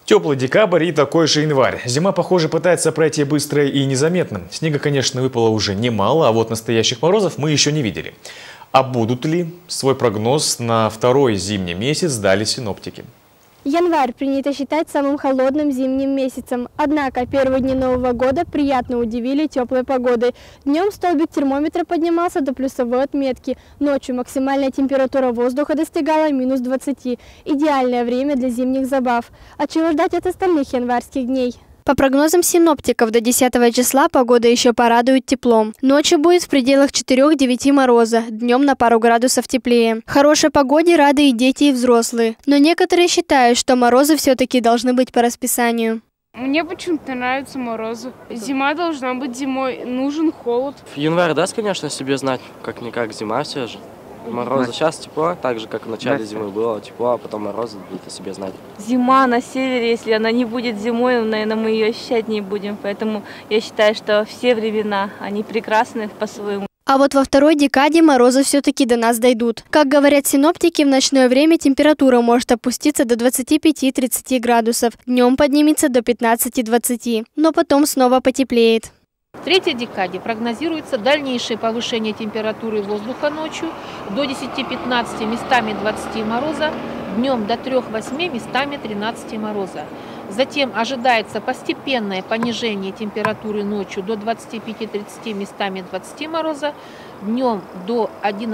Теплый декабрь и такой же январь. Зима, похоже, пытается пройти быстро и незаметно. Снега, конечно, выпало уже немало, а вот настоящих морозов мы еще не видели. А будут ли? Свой прогноз на второй зимний месяц дали синоптики. Январь принято считать самым холодным зимним месяцем. Однако первые дни Нового года приятно удивили теплой погодой. Днем столбик термометра поднимался до плюсовой отметки. Ночью максимальная температура воздуха достигала минус 20. Идеальное время для зимних забав. А чего ждать от остальных январских дней? По прогнозам синоптиков, до 10 числа погода еще порадует теплом. Ночью будет в пределах 4-9 мороза, днем на пару градусов теплее. Хорошей погоде рады и дети, и взрослые. Но некоторые считают, что морозы все-таки должны быть по расписанию. Мне почему-то нравятся морозы. Зима должна быть зимой, нужен холод. Январь даст, конечно, себе знать, как-никак зима все же. Морозы сейчас тепло, так же, как в начале зимы было тепло, а потом морозы дадут о себе знать. Зима на севере, если она не будет зимой, наверное, мы ее ощущать не будем. Поэтому я считаю, что все времена, они прекрасны по-своему. А вот во второй декаде морозы все-таки до нас дойдут. Как говорят синоптики, в ночное время температура может опуститься до 25-30 градусов. Днем поднимется до 15-20, но потом снова потеплеет. В третьей декаде прогнозируется дальнейшее повышение температуры воздуха ночью до 10-15, местами 20 мороза, днем до 3-8, местами 13 мороза. Затем ожидается постепенное понижение температуры ночью до 25-30, местами 20 мороза, днем до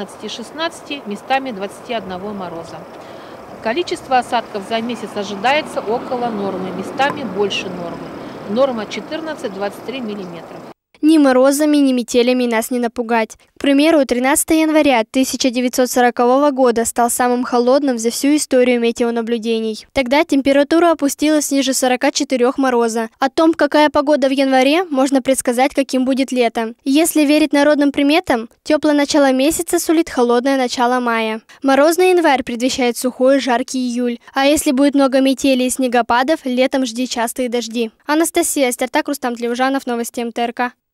11-16, местами 21 мороза. Количество осадков за месяц ожидается около нормы, местами больше нормы. Норма 14-23 миллиметров. Ни морозами, ни метелями нас не напугать. К примеру, 13 января 1940 года стал самым холодным за всю историю метеонаблюдений. Тогда температура опустилась ниже 44 мороза. О том, какая погода в январе, можно предсказать, каким будет лето. Если верить народным приметам, теплое начало месяца сулит холодное начало мая. Морозный январь предвещает сухой и жаркий июль. А если будет много метелей и снегопадов, летом жди частые дожди. Анастасия Стертак, Рустам Тлеужанов, новости МТРК.